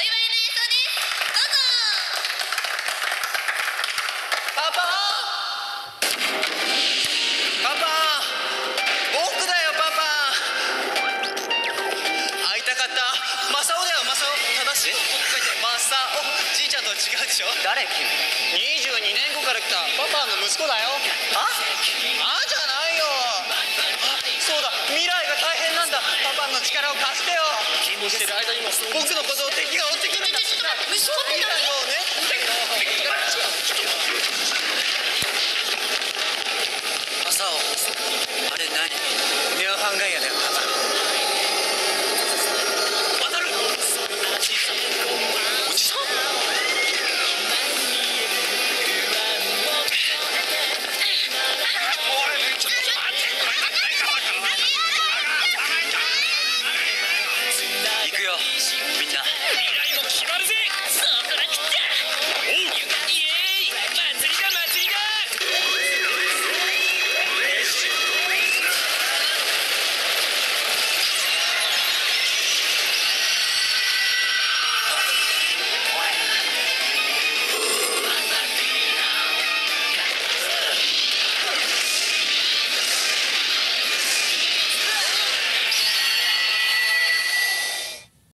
祝いの演奏です。どうぞ。 パパ、パパ、僕だよパパ。会いたかった。マサオだよマサオ。正しい？マサオ、じいちゃんとは違うでしょ。誰君？22年後から来たパパの息子だよ。あじゃないよ。そうだ、未来が大変なんだ。パパの力を貸してよ。勤務してる間にも僕のことを敵が追ってくるんだ。 ちょっと待って、息子って未来何？ をね。マサオ、あれ何？ネオハンガイアだよパパ。渡る。おじさん？行くよみんな。